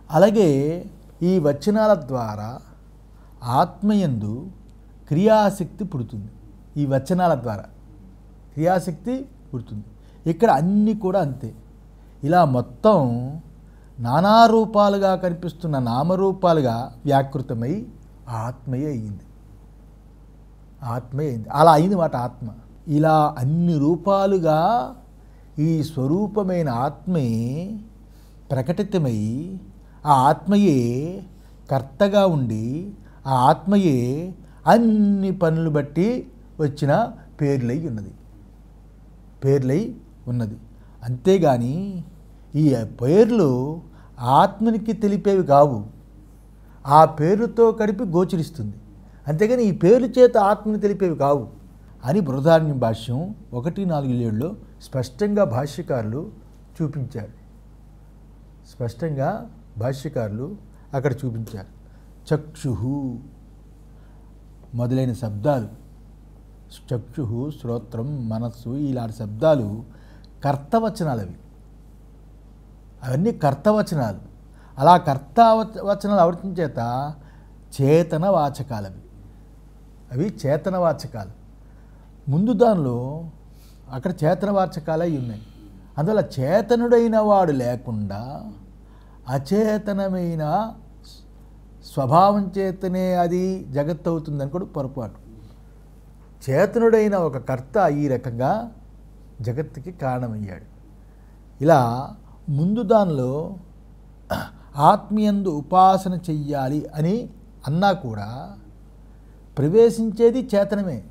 అలాగే ఈ వచనాల ద్వారా ఆత్మయందు క్రియాశక్తి పుడుతుంది. ఈ వచనాల ద్వారా క్రియాశక్తి పుడుతుంది. ఇక్కడ అన్నీ కూడా అంతే. ఇలా మొత్తం నానా రూపాలుగా కనిపిస్తున్న నామరూపాలుగా వ్యాకృతమై ఆత్మయే అయింది. ఆత్మయే అయింది. అలా అయింది మాట ఆత్మ. ఇలా అన్ని రూపాలుగా ఈ స్వరూపమైన ఆత్మే ప్రకటితమై ఆ ఆత్మయే కర్తగా ఉండి ఆ ఆత్మయే అన్ని పనులు బట్టి వచ్చిన పేర్లై ఉన్నది. పేర్లై ఉన్నది. అంతేగాని ఈ పేర్లు ఆత్మనికి తెలిపేవి కావు. ఆ పేరుతో కలిపి గోచరిస్తుంది. అంతేగాని ఈ పేరు చేత ఆత్మని తెలిపేవి కావు అని బృహదారణ్య భాష్యం 1:4-7లో స్పష్టంగా భాష్యకారులు చూపించారు. స్పష్టంగా భాష్యకారులు అక్కడ చూపించారు. చక్షుహు మొదలైన శబ్దాలు, చక్షుహు, శ్రోత్రం, మనస్సు ఇలాంటి శబ్దాలు కర్తవచనాలు. అవన్నీ కర్తవచనాలు. అలా కర్తవచనాలు అవటం చేత చేతనవాచకాలవి. అవి చేతనవాచకాలు. ముందు దానిలో అక్కడ చేతనవాచకాలై ఉన్నాయి. అందువల్ల చేతనుడైన వాడు లేకుండా అచేతనమైన స్వభావం చేతనే అది జగత్తు అవుతుందని కూడా పొరపాటు. చేతనుడైన ఒక కర్త ఈ రకంగా జగత్తుకి కారణమయ్యాడు. ఇలా ముందు దానిలో ఆత్మయందు ఉపాసన చెయ్యాలి అని అన్నా కూడా ప్రవేశించేది చేతనమే.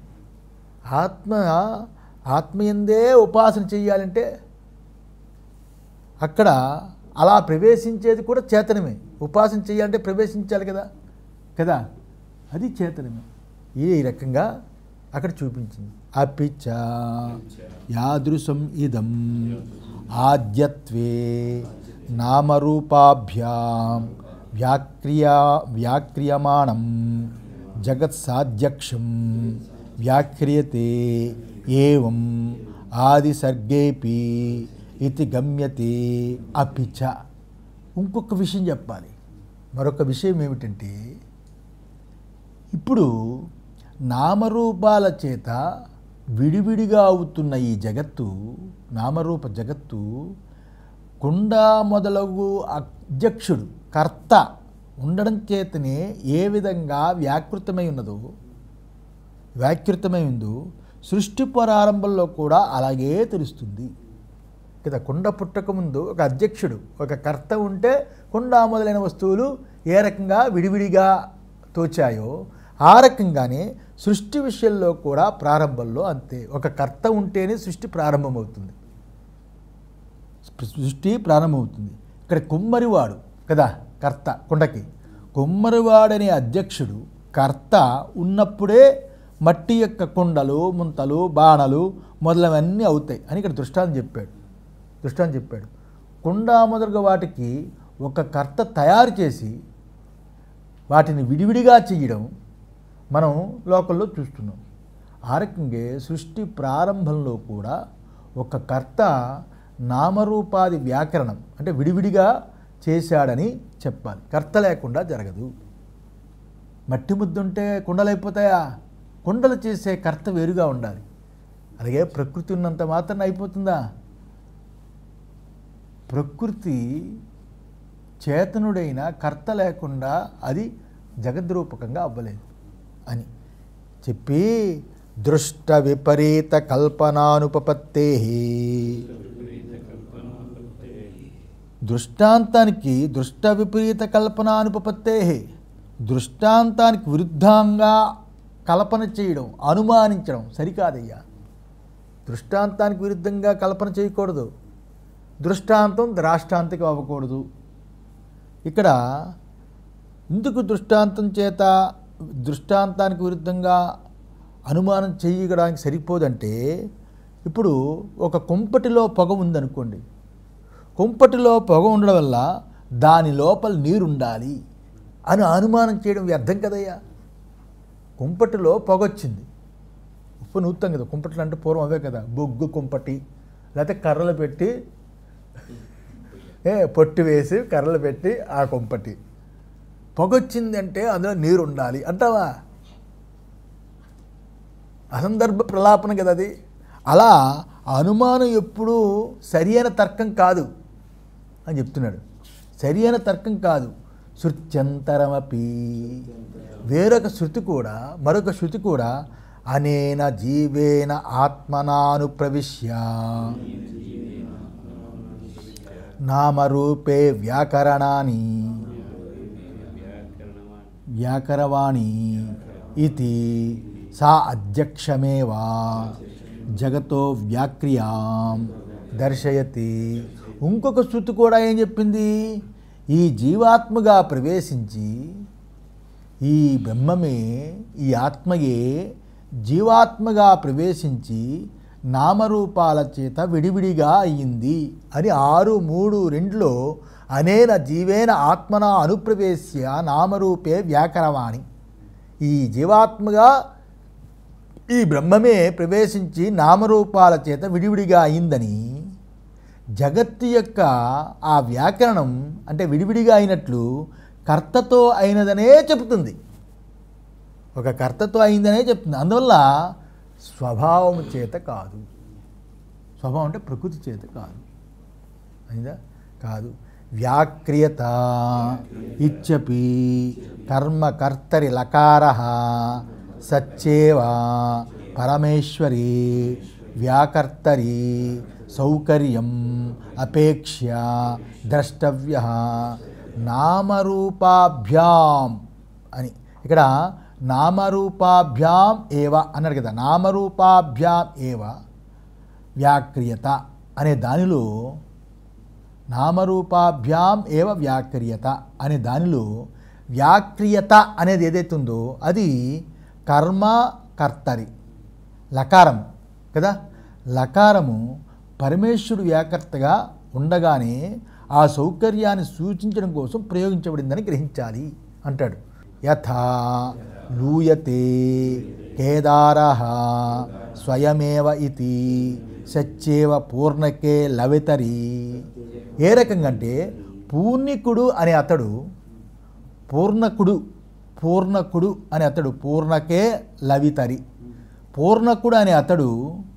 ఆత్మయందే ఉపాసన చెయ్యాలంటే అక్కడ అలా ప్రవేశించేది కూడా చేతనమే. ఉపాసన చెయ్యాలంటే ప్రవేశించాలి కదా అది చేతనమే. ఈ రకంగా అక్కడ చూపించింది. అపిచ యాదృశం ఇదం ఆద్యత్వే నామరూపాభ్యాం వ్యాక్రియమాణం జగత్సాధ్యక్షం వ్యాక్రియతే ఏవం ఆదిసర్గేపి ఇది గమ్యతే. అపిచ ఇంకొక విషయం చెప్పాలి. మరొక విషయం ఏమిటంటే ఇప్పుడు నామరూపాల చేత విడివిడిగా అవుతున్న ఈ జగత్తు, నామరూప జగత్తు కుండ మొదలగు అధ్యక్షుడు కర్త ఉండడం చేతనే ఏ విధంగా వ్యాకృతమై ఉందో సృష్టి ప్రారంభంలో కూడా అలాగే తెలుస్తుంది కదా. కుండ పుట్టక ముందు ఒక అధ్యక్షుడు, ఒక కర్త ఉంటే కుండ మొదలైన వస్తువులు ఏ రకంగా విడివిడిగా తోచాయో ఆ రకంగానే సృష్టి విషయంలో కూడా ప్రారంభంలో అంతే. ఒక కర్త ఉంటేనే సృష్టి ప్రారంభమవుతుంది. ఇక్కడ కుమ్మరివాడు కదా కర్త. కుండకి కుమ్మరివాడనే అధ్యక్షుడు కర్త ఉన్నప్పుడే మట్టి యొక్క కుండలు, ముంతలు, బాణలు మొదలవన్నీ అవుతాయి అని ఇక్కడ దృష్టాంతం చెప్పాడు. కుండ మొదలుగా వాటికి ఒక కర్త తయారు చేసి వాటిని విడివిడిగా చేయడం మనం లోకల్లో చూస్తున్నాం. ఆ రకంగా సృష్టి ప్రారంభంలో కూడా ఒక కర్త నామరూపాది వ్యాకరణం అంటే విడివిడిగా చేశాడని చెప్పాలి. కర్త లేకుండా జరగదు. మట్టి ముద్దుంటే కుండలు అయిపోతాయా? కుండలు చేసే కర్త వేరుగా ఉండాలి. అలాగే ప్రకృతి ఉన్నంత మాత్రం అయిపోతుందా? ప్రకృతి చేతనుడైన కర్త లేకుండా అది జగద్రూపకంగా అవ్వలేదు అని చెప్పి దృష్ట విపరీత కల్పనానుపపత్తే. దృష్టాంతానికి దృష్ట విపరీత కల్పనానుపపత్తే, దృష్టాంతానికి విరుద్ధంగా కల్పన చేయడం, అనుమానించడం సరికాదయ్యా. దృష్టాంతానికి విరుద్ధంగా కల్పన చేయకూడదు. దృష్టాంతం ద్రాష్టాంతికం అవ్వకూడదు. ఇక్కడ ఎందుకు దృష్టాంతానికి విరుద్ధంగా అనుమానం చేయడానికి సరిపోదంటే, ఇప్పుడు ఒక కుంపటిలో పొగ ఉందనుకోండి. కుంపటిలో పొగ ఉండడం వల్ల దాని లోపల నీరు ఉండాలి అని అనుమానం చేయడం వ్యర్థం కదయ్యా. కుంపటిలో పొగ వచ్చింది, ఉప్పు నూతాం కదా. కుంపట్లు అంటే పూర్వం అవే కదా, బొగ్గు కుంపటి, లేకపోతే కర్రలు పెట్టి పొట్టు వేసి కర్రలు పెట్టి ఆ కొంపటి పొగొచ్చిందంటే అందులో నీరు ఉండాలి అంటావా? అసందర్భ ప్రలాపన కదా అది. అలా అనుమానం ఎప్పుడూ సరి అయిన తర్కం కాదు అని చెప్తున్నాడు. సరి అయిన తర్కం కాదు. శృత్యంతరమపి, వేరొక శృతి కూడా, మరొక శృతి కూడా అనేన జీవేన ఆత్మనాను ప్రవిశ్య నామరూపే వ్యాకరవాణి ఇది సా అధ్యక్షమేవా జగతో వ్యాక్రియాం దర్శయతి. ఇంకొక శృతి కూడా ఏం చెప్పింది? ఈ జీవాత్మగా ప్రవేశించి ఈ బ్రహ్మమే, ఈ ఆత్మయే జీవాత్మగా ప్రవేశించి నామరూపాల చేత విడివిడిగా అయ్యింది అని 6:3:2లో అనేన జీవేన ఆత్మన అనుప్రవేశ్య నామరూపే వ్యాకరవాణి. ఈ జీవాత్మగా ఈ బ్రహ్మమే ప్రవేశించి నామరూపాల చేత విడివిడిగా అయిందని జగత్తు యొక్క ఆ వ్యాకరణం అంటే విడివిడిగా అయినట్లు కర్తతో అయినదనే చెబుతుంది. ఒక కర్తతో అయిందనే చెప్తుంది. అందువల్ల స్వభావం చేత కాదు. స్వభావం అంటే ప్రకృతి చేత కాదు. అయిందా? కాదు. వ్యాక్రియత ఇచ్చపి కర్మకర్తరి లకార సచ్చేవ పరమేశ్వరి వ్యాకర్తరి సౌకర్యం అపేక్ష్య ద్రష్టవ్య నామరూపాభ్యాం అని. ఇక్కడ నామరూపాభ్యాం ఏవ అన్నాడు కదా. నామరూపాభ్యాం ఏవ వ్యాక్రియత అనే దానిలో నామరూపాభ్యాం ఏవ వ్యాక్రియత అనే దానిలో వ్యాక్రియత అనేది ఏదైతే ఉందో అది కర్మ కర్తరి లకారం కదా. లకారము పరమేశ్వరుడు వ్యాకర్తగా ఉండగానే ఆ సౌకర్యాన్ని సూచించడం కోసం ప్రయోగించబడిందని గ్రహించాలి అంటాడు. యథా లూయతే కేదారః స్వయమేవ ఇతి సచ్చేవ పూర్ణకే లవితరి. ఏ రకంగా అంటే పూర్ణికుడు అనే అతడు పూర్ణకుడు అనే అతడు పూర్ణకే లవితరి. పూర్ణకుడు అనే అతడు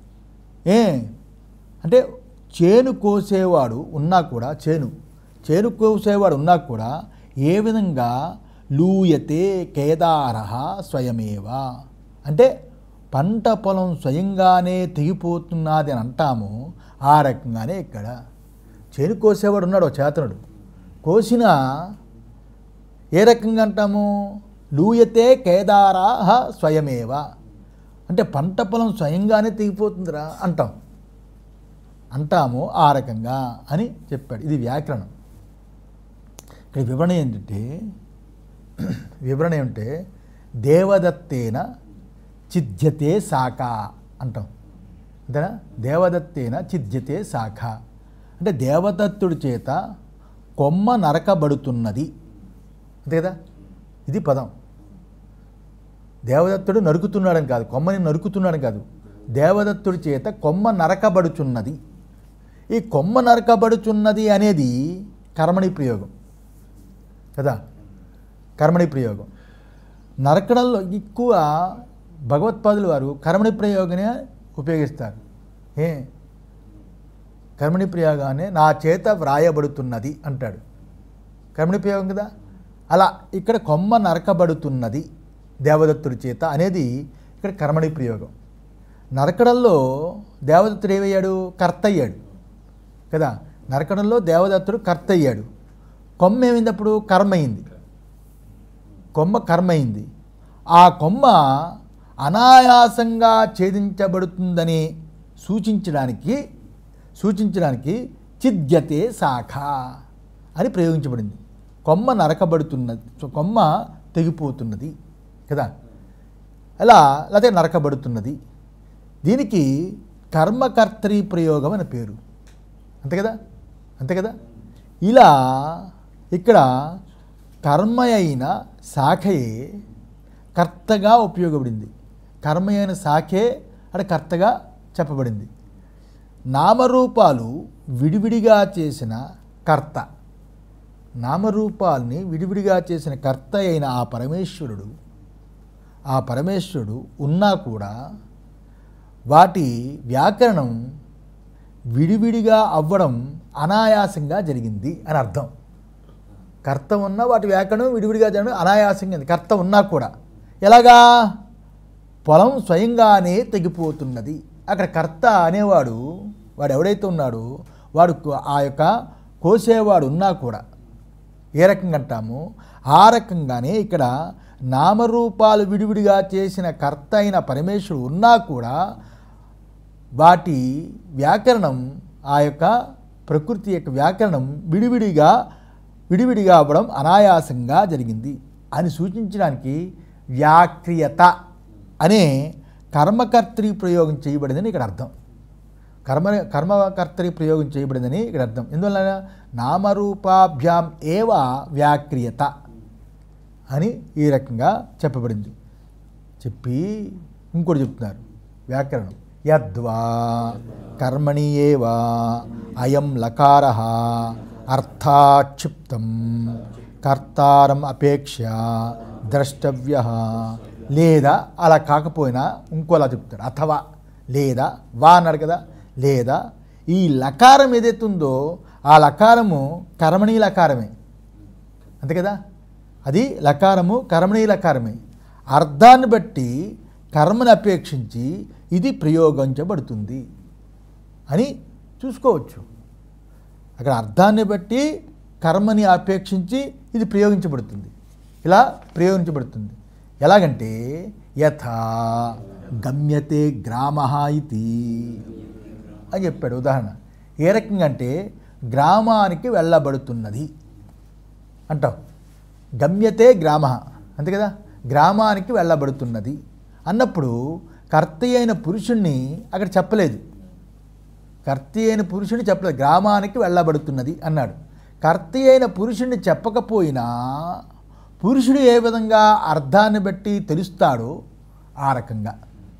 అంటే చేను కోసేవాడు ఉన్నా కూడా చేను కోసేవాడు ఉన్నా కూడా ఏ విధంగా లూయతే కేదారః స్వయమేవ అంటే పంట పొలం స్వయంగానే తెగిపోతున్నది అని అంటాము. ఆ రకంగానే ఇక్కడ చేను కోసేవాడు ఉన్నాడు, చేతనుడు కోసిన ఏ రకంగా అంటాము? లూయతే కేదారః స్వయమేవ అంటే పంట పొలం స్వయంగానే తెగిపోతుందిరా అంటాము ఆ రకంగా అని చెప్పాడు. ఇది వ్యాకరణం. ఇక్కడ వివరణ ఏమిటంటే దేవదత్తేన చిద్యతే శాఖ అంటాం అంతేనా. దేవదత్తేన చిద్యతే శాఖ అంటే దేవదత్తుడి చేత కొమ్మ నరకబడుతున్నది అంతే కదా. ఇది పదం. దేవదత్తుడు నరుకుతున్నాడని కాదు, కొమ్మని నరుకుతున్నాడని కాదు, దేవదత్తుడి చేత కొమ్మ నరకబడుచున్నది. ఈ కొమ్మ నరకబడుచున్నది అనేది కర్మణి ప్రయోగం కదా. కర్మణి ప్రయోగం నరకడంలో ఎక్కువ భగవత్పాదులు వారు కర్మణి ప్రయోగాన్ని ఉపయోగిస్తారు. కర్మణి ప్రయోగాన్ని నా చేత వ్రాయబడుతున్నది అంటాడు. కర్మణి ప్రయోగం కదా. అలా ఇక్కడ కొమ్మ నరకబడుతున్నది దేవదత్తుడి చేత అనేది ఇక్కడ కర్మణి ప్రయోగం. నరకడంలో దేవదత్తుడు ఏమయ్యాడు? కర్త అయ్యాడు కదా. నరకడంలో దేవదత్తుడు కర్త అయ్యాడు. కొమ్మ ఏమైంది? అప్పుడు కర్మ అయింది. కొమ్మ కర్మ అయింది. ఆ కొమ్మ అనాయాసంగా ఛేదించబడుతుందని సూచించడానికి చిద్యతే శాఖ అని ప్రయోగించబడింది. కొమ్మ నరకబడుతున్నది, కొమ్మ తెగిపోతున్నది కదా. అలా లేకపోతే నరకబడుతున్నది. దీనికి కర్మకర్తరి ప్రయోగం అని పేరు. అంతే కదా. ఇలా ఇక్కడ కర్మ అయిన శాఖయే కర్తగా ఉపయోగపడింది. కర్మ అయిన శాఖే అంటే కర్తగా చెప్పబడింది. నామరూపాలు విడివిడిగా చేసిన కర్త. నామరూపాల్ని విడివిడిగా చేసిన కర్త అయిన ఆ పరమేశ్వరుడు ఉన్నా కూడా వాటి వ్యాకరణం విడివిడిగా అవ్వడం అనాయాసంగా జరిగింది అని అర్థం. కర్త ఉన్నా వాటి వ్యాకరణం విడివిడిగా జరగడం అనాయాసంగా, కర్త ఉన్నా కూడా. ఎలాగా? పొలం స్వయంగానే తెగిపోతున్నది. అక్కడ కర్త అనేవాడు వాడు ఎవడైతే ఉన్నాడో వాడు ఆ యొక్క కోసేవాడు ఉన్నా కూడా ఏ రకంగా అంటామో ఆ రకంగానే ఇక్కడ నామరూపాలు విడివిడిగా చేసిన కర్త అయిన పరమేశ్వరుడు ఉన్నా కూడా వాటి వ్యాకరణం, ఆ యొక్క ప్రకృతి యొక్క వ్యాకరణం విడివిడిగా అవ్వడం అనాయాసంగా జరిగింది అని సూచించడానికి వ్యాక్రియత అనే కర్మకర్తరి ప్రయోగం చేయబడిందని ఇక్కడ అర్థం. కర్మకర్తరి ప్రయోగం చేయబడిందని ఇక్కడ అర్థం. ఎందువల్ల? నామరూపాభ్యాం ఏవ వ్యాక్రియత అని ఈ రకంగా చెప్పబడింది. చెప్పి ఇంకోటి చెప్తున్నారు వ్యాకరణం. యద్వా కర్మణి ఏవ అయం లకారః అర్థాక్షిప్తం కర్తారం అపేక్ష ద్రష్టవ్యః. లేదా అలా కాకపోయినా ఇంకోలా చెప్తారు. అథవా లేదా వా అన్నారు కదా. లేదా ఈ లకారం ఏదైతే ఉందో ఆ లకారము కర్మణీ లకారమే, అంతే కదా. అది లకారము కర్మణీ లకారమే. అర్థాన్ని బట్టి కర్మని అపేక్షించి ఇది ప్రయోగించబడుతుంది అని చూసుకోవచ్చు. అక్కడ అర్థాన్ని బట్టి కర్మని అపేక్షించి ఇది ప్రయోగించబడుతుంది, ఇలా ప్రయోగించబడుతుంది. ఎలాగంటే యథా గమ్యతే గ్రామః ఇతి అని చెప్పాడు ఉదాహరణ. ఏ రకంగా అంటే గ్రామానికి వెళ్ళబడుతున్నది అంటాం. గమ్యతే గ్రామః, అంతే కదా. గ్రామానికి వెళ్ళబడుతున్నది అన్నప్పుడు కర్త అయిన పురుషుణ్ణి అక్కడ చెప్పలేదు. కర్త అయిన పురుషుని చెప్పలేదు, గ్రామానికి వెళ్ళబడుతున్నది అన్నాడు. కర్త అయిన పురుషుణ్ణి చెప్పకపోయినా పురుషుడు ఏ విధంగా అర్థాన్ని బట్టి తెలుస్తాడో ఆ రకంగా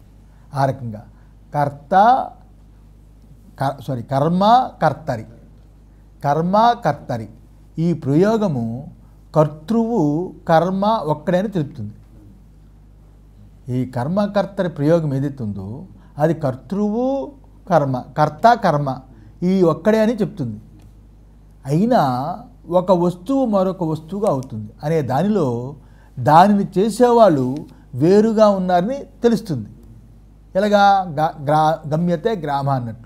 కర్మ కర్తరి ఈ ప్రయోగము కర్తృవు కర్మ ఒక్కడే అని తెలుపుతుంది. ఈ కర్మకర్తరి ప్రయోగం ఏదైతే ఉందో అది కర్తృవు కర్మ, కర్త కర్మ ఈ ఒక్కడే అని చెప్తుంది. అయినా ఒక వస్తువు మరొక వస్తువుగా అవుతుంది అనే దానిలో దానిని చేసేవాళ్ళు వేరుగా ఉన్నారని తెలుస్తుంది. ఎలాగా? గమ్యతే గ్రామ అన్నట్లు.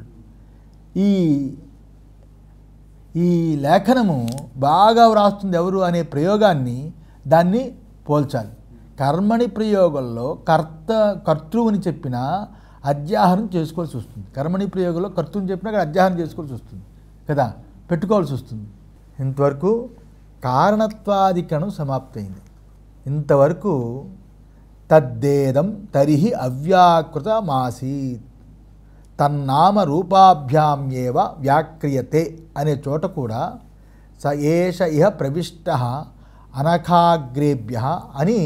ఈ లేఖనము బాగా వ్రాస్తుంది ఎవరు అనే ప్రయోగాన్ని దాన్ని పోల్చాలి. కర్మని ప్రయోగంలో కర్తృవుని చెప్పినా అధ్యాహనం చేసుకోవాల్సి వస్తుంది. కర్మని ప్రయోగంలో కర్తృవుని చెప్పినా అక్కడ అధ్యాహనం చేసుకోవాల్సి వస్తుంది కదా, పెట్టుకోవాల్సి వస్తుంది. ఇంతవరకు కారణత్వాధికరణం సమాప్తయింది. ఇంతవరకు తద్దేదం తరిహి అవ్యాకృతమాసీత్ తన్నామ రూపాభ్యాం ఏవ వ్యాక్రియతే అనే చోట కూడా స ఏష ఇహ ప్రవిష్ట అనఖాగ్రేభ్య అని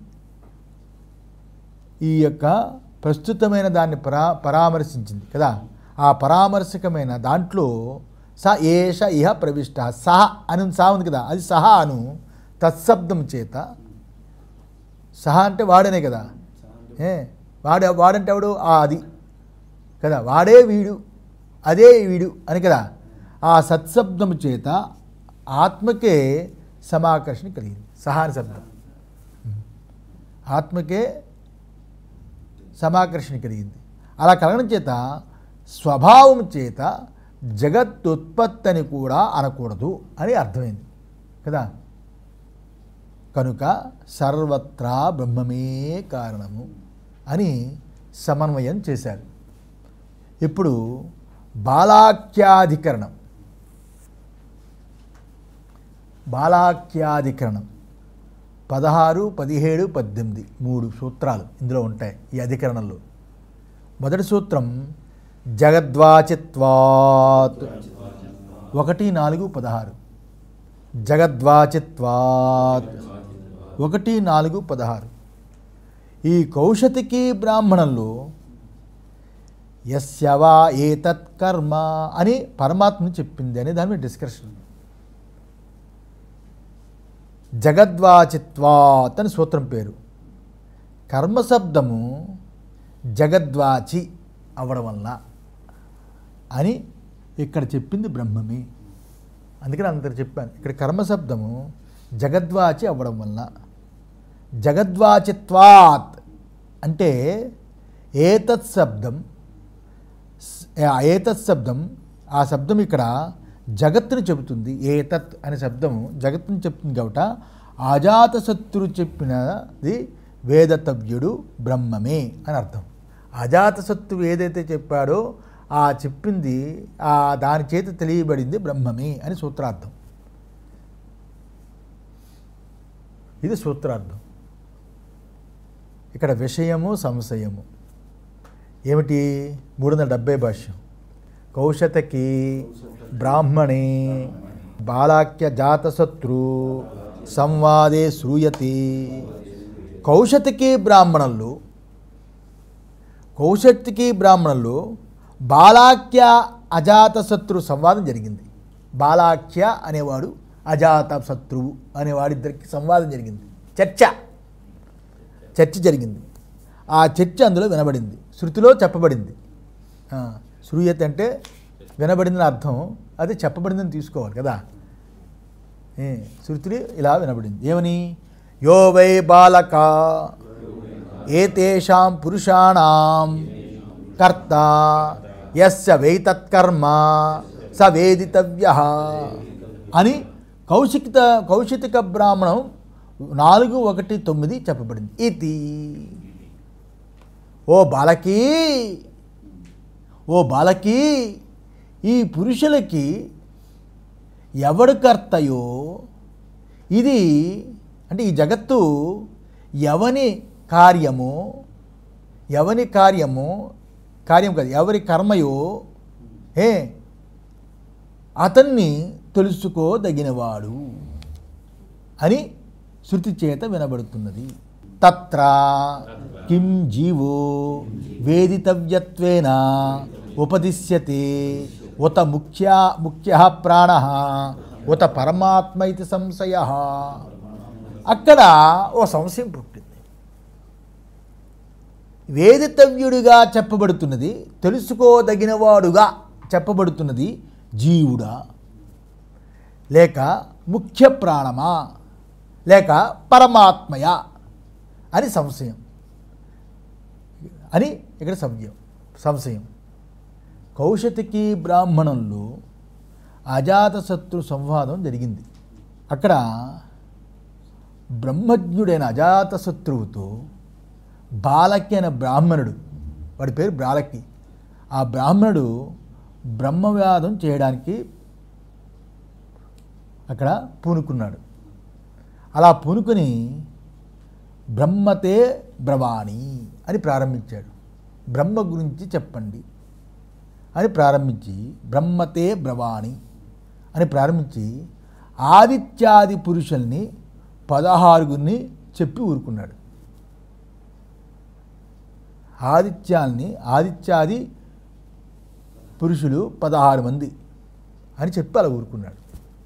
ఈ యొక్క ప్రస్తుతమైన దాన్ని పరామర్శించింది కదా. ఆ పరామర్శకమైన దాంట్లో స ఏష ఇహ ప్రవిష్ట సహ అని సహ ఉంది కదా, అది సహ అను తత్శబ్దం చేత. సహ అంటే వాడనే కదా, వాడంటే ఎవడు? అది కదా, వాడే వీడు, అదే వీడు అని కదా. ఆ సత్శబ్దము చేత ఆత్మకే సమాకర్షణ కలిగింది. సహ అని శబ్దం ఆత్మకే సమాకర్షణ కలిగింది. అలా కలగడం చేత స్వభావం చేత జగత్తుత్పత్తి అని కూడా అనకూడదు అని అర్థమైంది కదా. కనుక సర్వత్రా బ్రహ్మమే కారణము అని సమన్వయం చేశారు. ఇప్పుడు బాలాఖ్యాధికరణం 16, 17, 18 3 సూత్రాలు ఇందులో ఉంటాయి ఈ అధికరణంలో. మొదటి సూత్రం జగద్వాచిత్వాత్ 1, 4, 16. జగద్వాచిత్వాత్ 1, 4, 16. ఈ కౌశతికి బ్రాహ్మణంలో యస్య వా ఏతత్ కర్మ అని పరమాత్మని చెప్పింది అనే దాని మీద డిస్కషన్. జగద్వాచిత్వాత్ అని సూత్రం పేరు. కర్మశబ్దము జగద్వాచి అవ్వడం వలన అని ఇక్కడ చెప్పింది బ్రహ్మమే. అందుకని అందరు చెప్పాను, ఇక్కడ కర్మశబ్దము జగద్వాచి అవ్వడం వలన. జగద్వాచిత్వాత్ అంటే ఏతత్ శబ్దం ఆ శబ్దం ఇక్కడ జగత్తుని చెబుతుంది. ఏతత్ అనే శబ్దము జగత్తుని చెప్తుంది కాబట్టి అజాతశత్రువు చెప్పినది వేదతవ్యుడు బ్రహ్మమే అని అర్థం. అజాతశత్రువు ఏదైతే చెప్పాడో ఆ చెప్పింది దాని చేత తెలియబడింది బ్రహ్మమే అని సూత్రార్థం. ఇది సూత్రార్థం. ఇక్కడ విషయము సంశయము ఏమిటి? 370 భాష్యం. కౌశతకి బ్రాహ్మణే బాలాక్య జాతశత్రు సంవాదే శ్రూయతి. కౌశతకి బ్రాహ్మణులు బాలాక్య అజాతశత్రు సంవాదం జరిగింది. బాలాక్య అనేవాడు అజాతశత్రువు అనేవాడిద్దరికి సంవాదం జరిగింది. చర్చ జరిగింది. ఆ చర్చ అందులో వినబడింది, శృతిలో చెప్పబడింది. శ్రూయత అంటే వినబడిందని అర్థం, అది చెప్పబడిందని తీసుకోవాలి కదా. శృతి ఇలా వినబడింది. ఏమని? యో వై బాలక ఏతేషాం పురుషాణాం కర్త యస్య వైతత్కర్మ స వేదితవ్యః అని కౌశిక బ్రాహ్మణం 4:1-9 చెప్పబడింది. ఇది ఓ బాలకి ఈ పురుషులకి ఎవడు కర్తయో, ఇది అంటే ఈ జగత్తు ఎవరి కర్మయో అతన్ని తెలుసుకోదగినవాడు అని శృతి చేత వినబడుతున్నది. తత్ర కిం జీవో వేదితవ్యత్వేన ఉపదిశ్యతే ఉత ముఖ్య ప్రాణః ఉత పరమాత్మ ఇది సంశయః. అక్కడ ఓ సంశయం పుట్టింది. వేదితవ్యుడిగా చెప్పబడుతున్నది, తెలుసుకోదగినవాడుగా చెప్పబడుతున్నది జీవుడా, లేక ముఖ్య ప్రాణమా, లేక పరమాత్మయా అని సంశయం. అని ఇక్కడ సంశయం. కౌశతికి బ్రాహ్మణంలో అజాతశత్రు సంవాదం జరిగింది. అక్కడ బ్రహ్మజ్ఞుడైన అజాతశత్రువుతో బాలకి అనే బ్రాహ్మణుడు, వాడి పేరు బాలకి, ఆ బ్రాహ్మణుడు బ్రహ్మవాదం చేయడానికి అక్కడ పూనుకున్నాడు. అలా పూనుకొని బ్రహ్మతే బ్రవాణి అని ప్రారంభించాడు. బ్రహ్మ గురించి చెప్పండి అని ప్రారంభించి, బ్రహ్మతే బ్రవాణి అని ప్రారంభించి ఆదిత్యాది పురుషుల్ని 16 చెప్పి ఊరుకున్నాడు. ఆదిత్యాది పురుషులు 16 మంది అని చెప్పి అలా ఊరుకున్నాడు.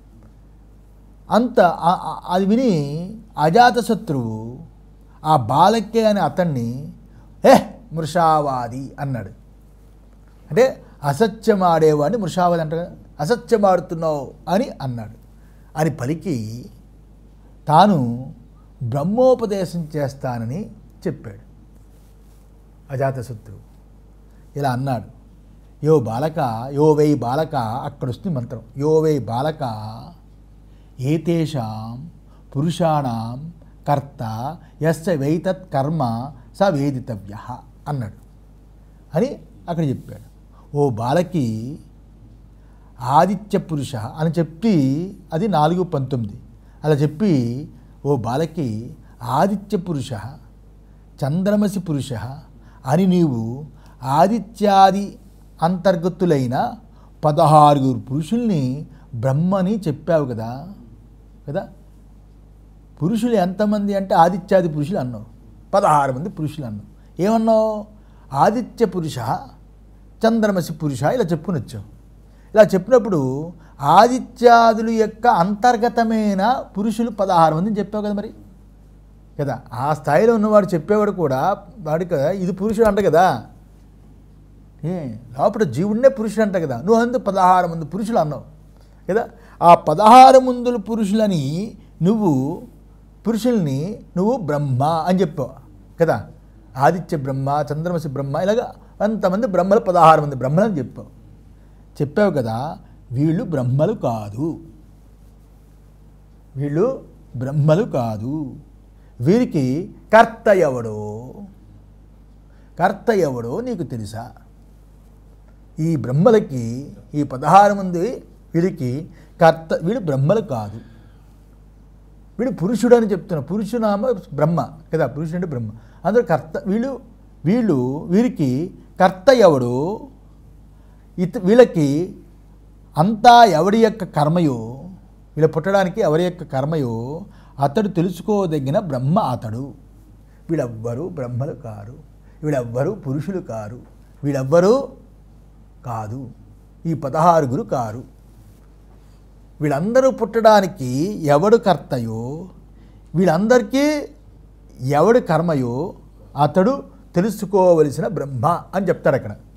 అది విని అజాతశత్రువు ఆ బాలక్య అనే అతన్ని మృషావాది అన్నాడు. అంటే అసత్యమాడేవాడిని మృషావాది అంట, అసత్యమాడుతున్నావు అని అన్నాడు. అని పలికి తాను బ్రహ్మోపదేశం చేస్తానని చెప్పాడు. అజాతశత్రువు ఇలా అన్నాడు. యో వై బాలక, అక్కడ వస్తుంది మంత్రం. యో వై బాలక ఏతేషాం పురుషాణం కర్త యస్య వైతత్ కర్మ స వేదితవ్యః అన్నాడు అని అక్కడ చెప్పాడు. ఓ బాలకి ఆదిత్య పురుష అని చెప్పి, అది 4:19 అలా చెప్పి, ఓ బాలకి ఆదిత్య పురుష చంద్రమసి పురుష అని నీవు ఆదిత్యాది అంతర్గతులైన 16 పురుషుల్ని బ్రహ్మని చెప్పావు కదా. పురుషులు ఎంతమంది అంటే ఆదిత్యాది పురుషులు అన్నావు, 16 మంది పురుషులు అన్నావు. ఏమన్నావు? ఆదిత్య పురుష చంద్రమసి పురుష ఇలా చెప్పుకుని వచ్చావు. ఇలా చెప్పినప్పుడు ఆదిత్యాదుల యొక్క అంతర్గతమైన పురుషులు 16 మందిని చెప్పావు కదా మరి కదా. ఆ స్థాయిలో ఉన్నవాడు చెప్పేవాడు కూడా వాడు కదా ఇది పురుషుడు అంట కదా. లోపల జీవుడినే పురుషుడు అంట కదా. నువ్వు అందు 16 మంది పురుషులు అన్నావు కదా. ఆ 16 మందుల పురుషులని పురుషుల్ని నువ్వు బ్రహ్మ అని చెప్పావు కదా. ఆదిత్య బ్రహ్మ, చంద్రమసి బ్రహ్మ, ఇలాగా అంతమంది బ్రహ్మలు 16 మంది బ్రహ్మలు అని చెప్పావు కదా. వీళ్ళు బ్రహ్మలు కాదు, వీళ్ళు బ్రహ్మలు కాదు. వీరికి కర్త ఎవడో నీకు తెలుసా? ఈ బ్రహ్మలకి ఈ 16 మంది వీడికి వీడు బ్రహ్మలు కాదు, వీడు పురుషుడు అని చెప్తున్నా. పురుషునామ బ్రహ్మ కదా, పురుషుడు అంటే బ్రహ్మ. అందరూ కర్త. వీరికి కర్త ఎవడు? వీళ్ళకి అంతా ఎవడి యొక్క కర్మయో, వీళ్ళ పుట్టడానికి ఎవరి యొక్క కర్మయో అతడు తెలుసుకోదగిన బ్రహ్మ అతడు. వీళ్ళెవ్వరూ బ్రహ్మలు కారు, వీళ్ళెవ్వరూ పురుషులు కారు, వీళ్ళెవ్వరూ కాదు, ఈ 16 కారు. వీళ్ళందరూ పుట్టడానికి ఎవడు కర్తయో, వీళ్ళందరికీ ఎవడు కర్మయో అతడు తెలుసుకోవలసిన బ్రహ్మ అని చెప్తాడు అక్కడ.